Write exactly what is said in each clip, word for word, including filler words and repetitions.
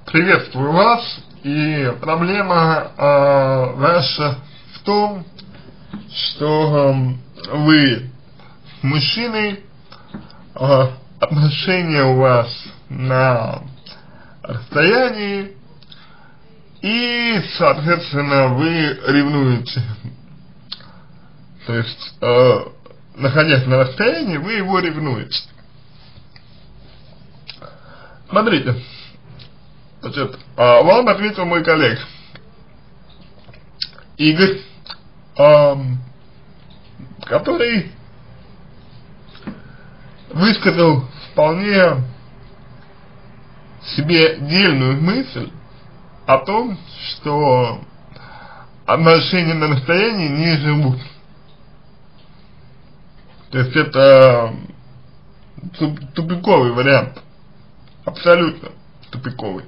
Приветствую вас, и проблема э, ваша в том, что э, вы с мужчиной, э, отношения у вас на расстоянии, и, соответственно, вы ревнуете. То есть, э, находясь на расстоянии, вы его ревнуете. Смотрите. Значит, вам ответил мой коллега Игорь, эм, который высказал вполне себе дельную мысль о том, что отношения на расстоянии не живут. То есть это тупиковый вариант, абсолютно тупиковый.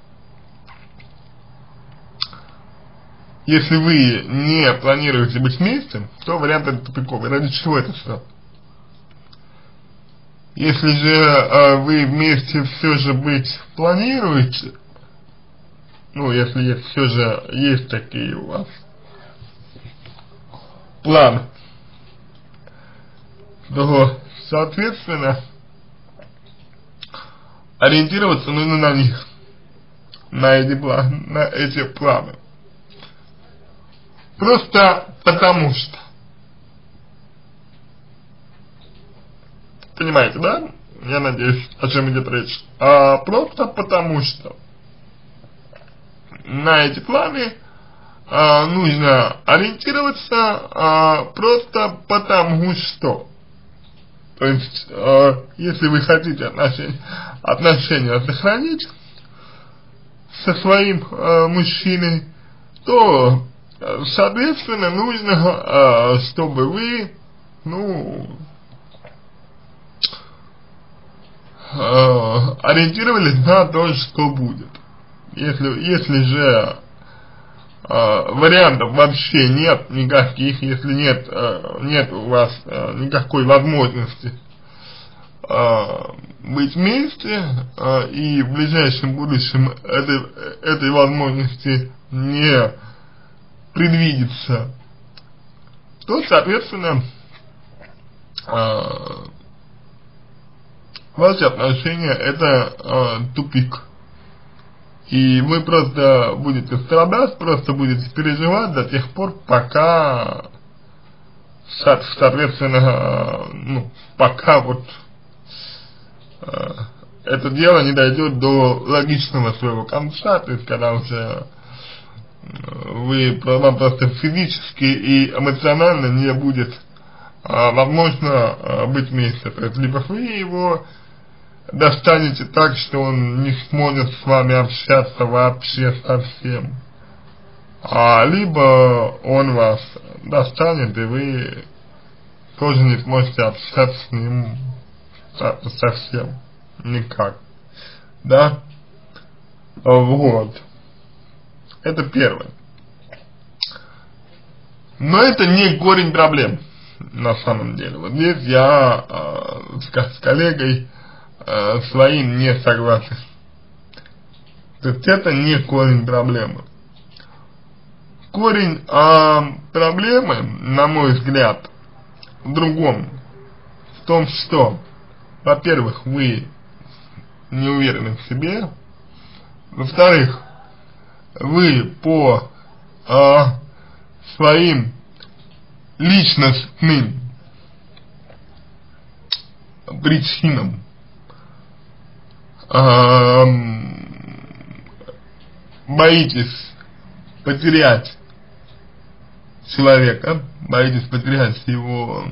Если вы не планируете быть вместе, то вариант это тупиковый. Ради чего это все? Если же э, вы вместе все же быть планируете, ну, если есть, все же есть такие у вас планы, то, соответственно, ориентироваться нужно на них, на эти планы, на эти планы. Просто потому что. Понимаете, да? Я надеюсь, о чем идет речь. А, просто потому что на эти планы а, нужно ориентироваться а, просто потому что. То есть, а, если вы хотите отношения, отношения сохранить со своим а, мужчиной, то соответственно, нужно, чтобы вы, ну, ориентировались на то, что будет. Если, если же вариантов вообще нет никаких, если нет, нет у вас никакой возможности быть вместе, и в ближайшем будущем этой, этой возможности не предвидится, то, соответственно, э, ваши отношения это э, тупик. И вы просто будете страдать, просто будете переживать до тех пор, пока, соответственно, э, ну, пока вот э, это дело не дойдет до логичного своего конца, то есть когда уже вы, вам просто физически и эмоционально не будет а, возможно а, быть вместе. То есть, либо вы его достанете так, что он не сможет с вами общаться вообще совсем, а, либо он вас достанет, и вы тоже не сможете общаться с ним совсем никак. Да? Вот. Это первое. Но это не корень проблем, на самом деле. Вот здесь я э, с, с коллегой э, своим не согласен. То есть это не корень проблемы. Корень э, проблемы, на мой взгляд, в другом. В том, что, во-первых, вы не уверены в себе. Во-вторых, вы по э, своим личностным причинам э, боитесь потерять человека, боитесь потерять его,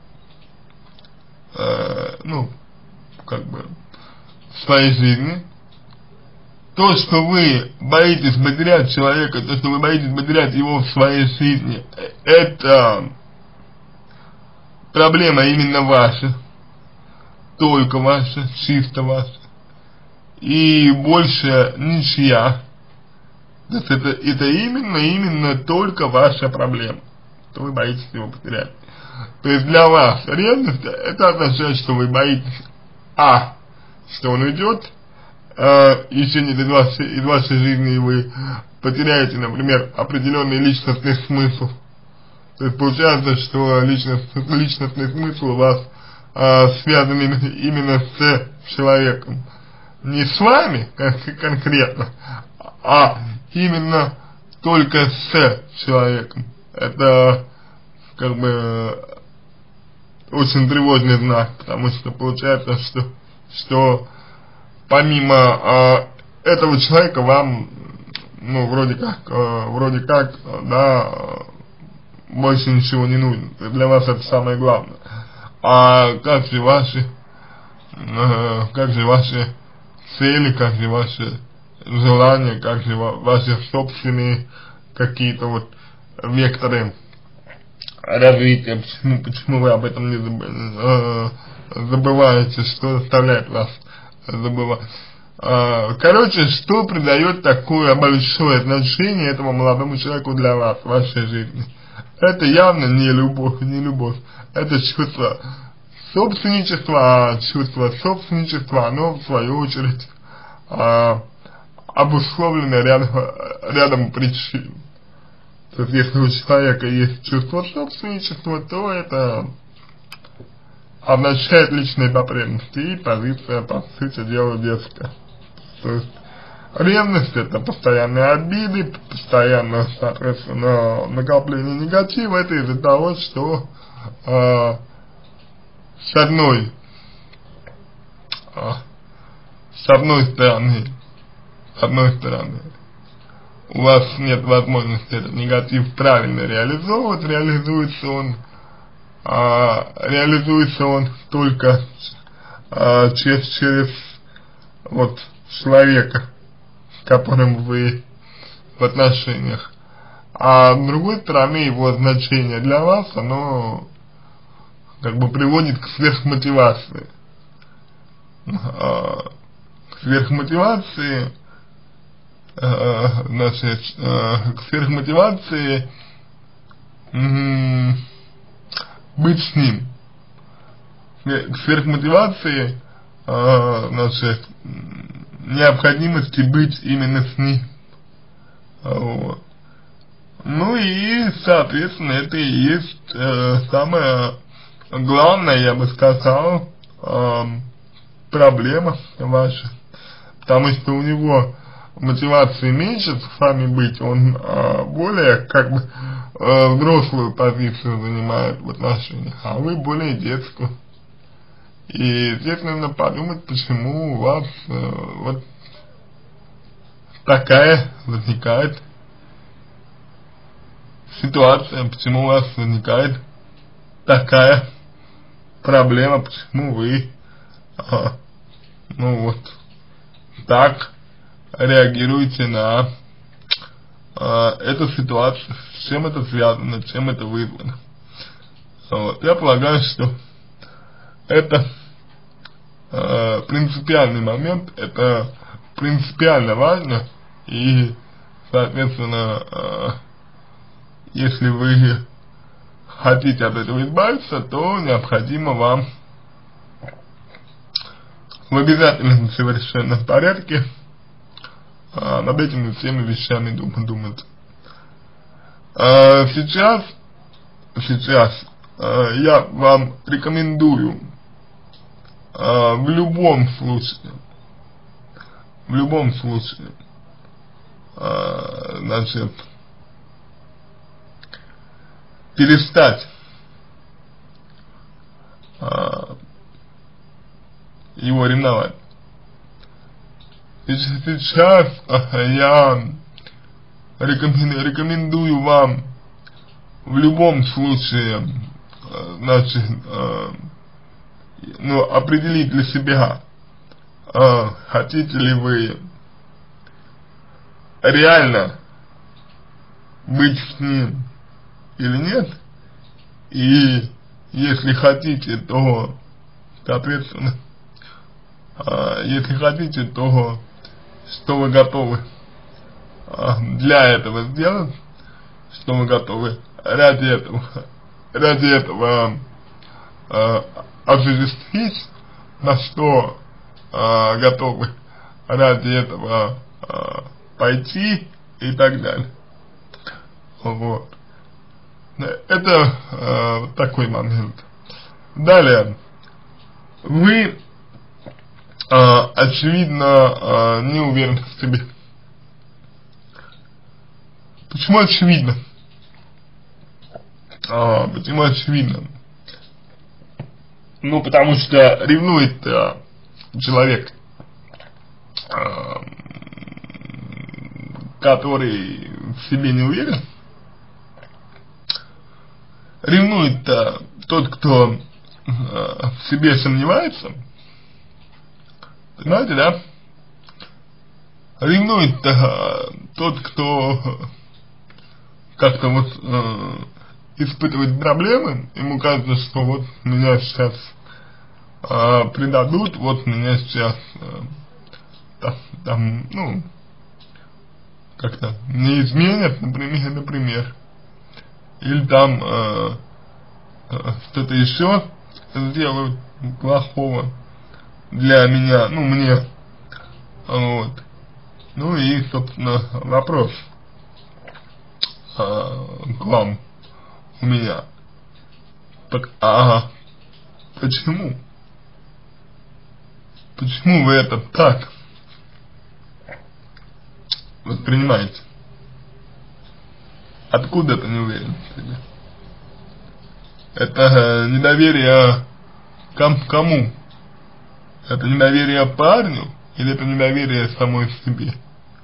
э, ну, как бы, в своей жизни. То, что вы боитесь потерять человека, то, что вы боитесь потерять его в своей жизни, это проблема именно ваша, только ваша, чисто ваша, и больше ничья. То есть это, это именно, именно только ваша проблема, что вы боитесь его потерять. То есть для вас ревность, это означает, что вы боитесь, а, что он уйдет, э, исчезнет из вашей, из вашей жизни, и вы потеряете, например, определенный личностный смысл. То есть получается, что личность, личностный смысл у вас э, связан именно с человеком. Не с вами кон конкретно, а именно только с человеком. Это как бы очень тревожный знак, потому что получается, что, что помимо э, этого человека вам, ну, вроде как, э, вроде как, да, больше ничего не нужно. Для вас это самое главное. А как же ваши, э, как же ваши цели, как же ваши желания, как же ваши собственные какие-то вот векторы развития, почему, почему вы об этом не забываете, что заставляет вас забывать. Короче, что придает такое большое значение этому молодому человеку для вас, в вашей жизни? Это явно не любовь, не любовь, это чувство собственничества, а чувство собственничества, оно в свою очередь а, обусловлено рядом, рядом причин. То есть если у человека есть чувство собственничества, то это означает личные потребности и позиция, по сути дела, детская. То есть ревность — это постоянные обиды, постоянное, соответственно, накопление негатива. Это из-за того, что э, с одной э, с одной стороны с одной стороны у вас нет возможности этот негатив правильно реализовывать, реализуется он а, реализуется он только а, через, через вот человека, с которым вы в отношениях. А с другой стороны, его значение для вас, оно как бы приводит к сверхмотивации. А, к сверхмотивации Uh, значит, uh, к сверхмотивации uh, быть с ним, к сверхмотивации uh, значит, необходимости быть именно с ним. Uh, ну и, соответственно, это и есть uh, самое главное, я бы сказал, uh, проблема ваша, потому что у него мотивации меньше с вами быть, он а, более как бы а, взрослую позицию занимает в отношениях, а вы более детскую. И здесь нужно подумать, почему у вас а, вот такая возникает ситуация, почему у вас возникает такая проблема, почему вы а, ну вот так реагируете на э, эту ситуацию, с чем это связано, чем это вызвано. Вот. Я полагаю, что это э, принципиальный момент, это принципиально важно, и, соответственно, э, если вы хотите от этого избавиться, то необходимо вам в обязательном совершенно порядке А, над этими всеми вещами думать. думать. А, сейчас, сейчас а, я вам рекомендую а, в любом случае, в любом случае, а, значит, перестать а, его ревновать. Сейчас я рекомендую, рекомендую вам в любом случае, значит, ну, определить для себя, хотите ли вы реально быть с ним или нет, и если хотите, то, соответственно, если хотите, то что вы готовы для этого сделать, что вы готовы ради этого, ради этого э, осуществить, на что э, готовы ради этого а, пойти и так далее. Вот. Это а, такой момент. Далее. Вы, а, очевидно, а, не уверены в себе. Почему очевидно? А, почему очевидно? Ну, потому что ревнует а, человек, а, который в себе не уверен. Ревнует а, тот, кто а, в себе сомневается. Понимаете, да? Ревнует а, тот, кто как-то вот а, испытывает проблемы, ему кажется, что вот меня сейчас а, предадут, вот меня сейчас а, там, там, ну, как-то не изменят, например, например. Или там а, а, что-то еще сделают плохого для меня, ну, мне, вот. Ну и, собственно, вопрос а, к вам у меня. Так, ага, почему? Почему вы это так воспринимаете? Откуда это неуверенность в себе? Это э, недоверие к кому? Это недоверие парню? Или это недоверие самой себе?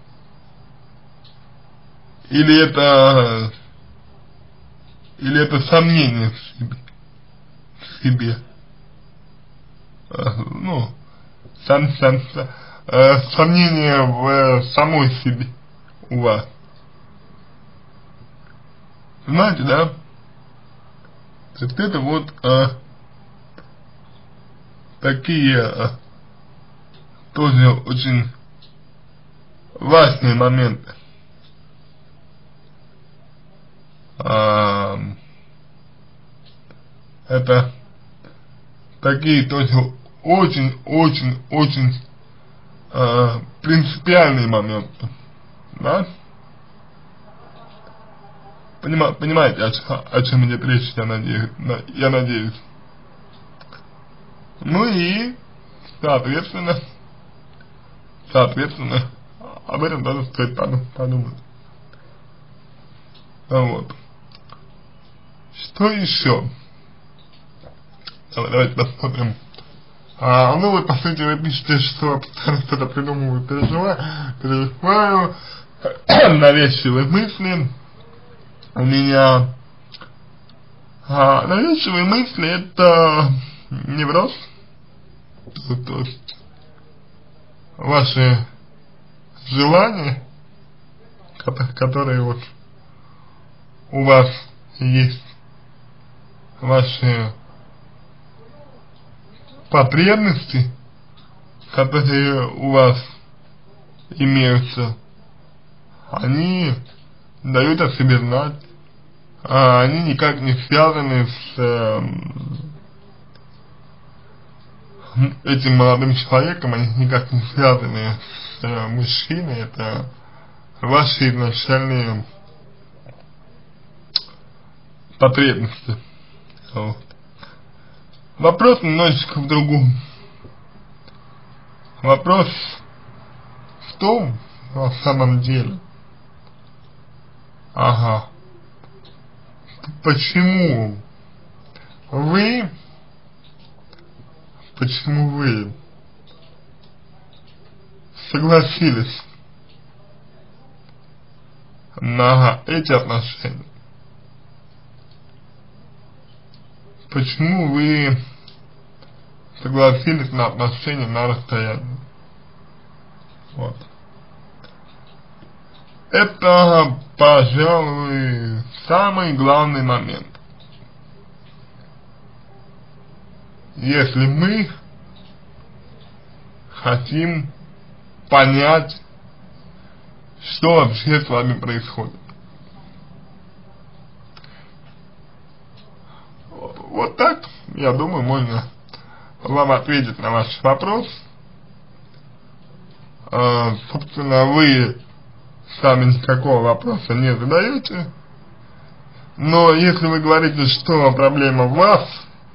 Или это... Или это сомнение в себе? В себе? Э, ну, сам, сам, э, сомнение в э, самой себе у вас. Понимаете, да? То есть это вот э, такие э, тоже очень важные моменты. Э, это такие тоже очень-очень-очень э, принципиальные моменты, да? Понима, понимаете, о, о чем идет речь, я надеюсь, я надеюсь. Ну и, соответственно, соответственно, об этом тоже стоит подумать. Вот. Что еще? Давайте посмотрим. А, ну вы, по сути, вы пишете, что постоянно что-то придумываю, переживаю, переживаю, навязчивые мысли. У меня а, навязчивые мысли — это невроз, то, то есть ваши желания, которые вот у вас есть, ваши потребности, которые у вас имеются, они дают о себе знать, а они никак не связаны с э, этим молодым человеком, они никак не связаны с э, мужчиной, это ваши изначальные потребности. Вот. Вопрос немножечко в другом. Вопрос в том, на самом деле, ага, почему вы, почему вы согласились на эти отношения? Почему вы согласились на отношения на расстоянии? Вот. Это, пожалуй, самый главный момент. Если мы хотим понять, что вообще с вами происходит. Вот так, я думаю, можно вам ответить на ваш вопрос. э, собственно, вы сами никакого вопроса не задаете. Но если вы говорите, что проблема в вас,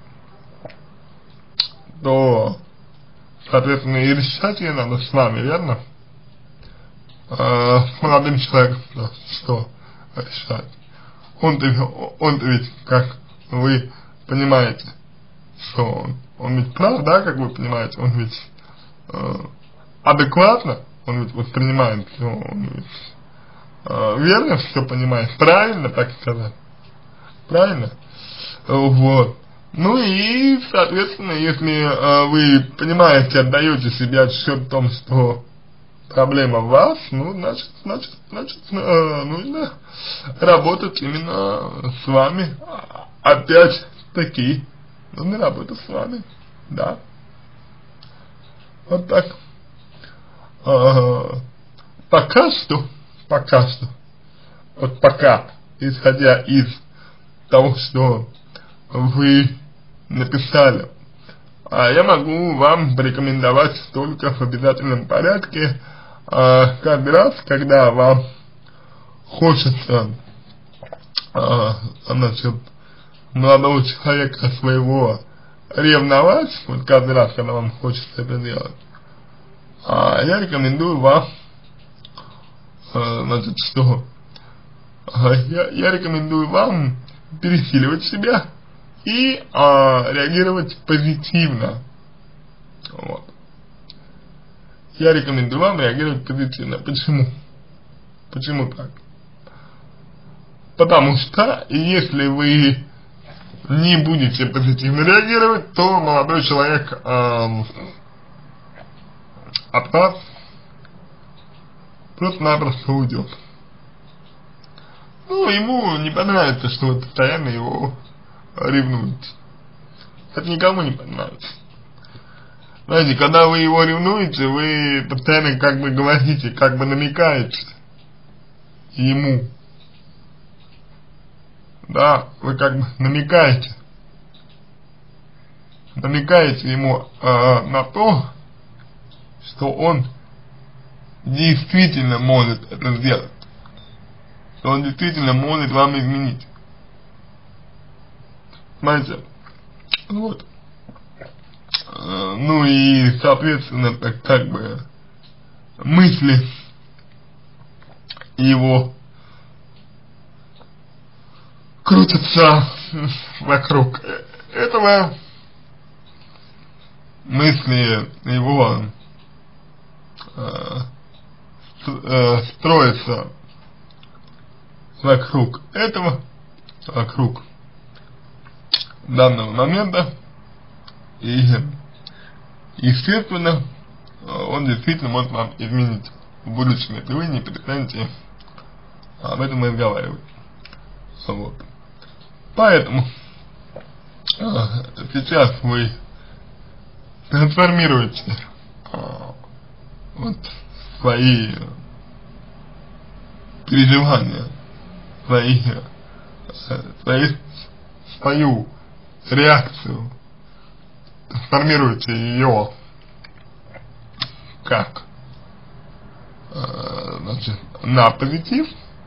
то, соответственно, и решать ее надо с вами, верно? А, с молодым человеком, да, что решать? Он-то, он-то ведь, как вы понимаете, что он, он ведь прав, да, как вы понимаете, он ведь э, адекватно, он ведь воспринимает все, он ведь э, верно все понимает, правильно, так сказать, правильно? Вот. Ну и, соответственно, если э, вы понимаете, отдаете себе отсчет в том, что проблема в вас, ну, значит, значит, значит, э, нужно работать именно с вами. Опять-таки, нужно работать с вами, да. Вот так. Э, пока что, пока что, вот пока, исходя из того, что вы написали, а я могу вам порекомендовать только в обязательном порядке, а, каждый раз, когда вам хочется, а, значит, молодого человека своего ревновать, вот каждый раз, когда вам хочется это делать, а, я рекомендую вам, а, значит, что, а, я, я рекомендую вам пересиливать себя и а, реагировать позитивно. Вот. Я рекомендую вам реагировать позитивно. Почему? Почему так? Потому что если вы не будете позитивно реагировать, то молодой человек э, от вас просто-напросто уйдет. Ну, ему не понравится, что вы постоянно его ревнуете. Это никому не понравится. Знаете, когда вы его ревнуете, вы постоянно как бы говорите, как бы намекаете ему. Да, вы как бы намекаете. Намекаете ему э, на то, что он действительно может это сделать. Что он действительно может вам изменить. Понимаете? Вот. Ну и, соответственно, так как бы мысли его крутятся вокруг этого, мысли его э, э, строятся вокруг этого, вокруг данного момента, и естественно он действительно может вам изменить в будущем, если вы не перестанете об этом разговаривать. Вот. Поэтому сейчас вы трансформируете вот свои переживания, свои, свои, свою реакцию, трансформируете ее как э, значит, на позитив,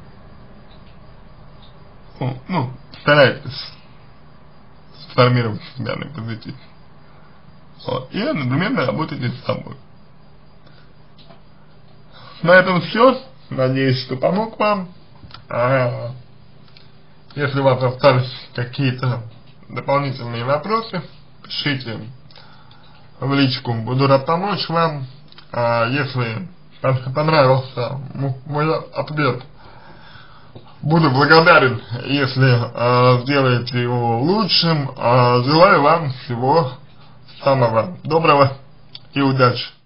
ну, ну, старайтесь сформировать себя на позитив, вот, и одновременно работайте с собой. На этом все. Надеюсь, что помог вам. А, если у вас остались какие-то дополнительные вопросы, пишите в личку, буду рад помочь вам. А если понравился мой ответ, буду благодарен, если а, сделаете его лучшим. А, желаю вам всего самого доброго и удачи.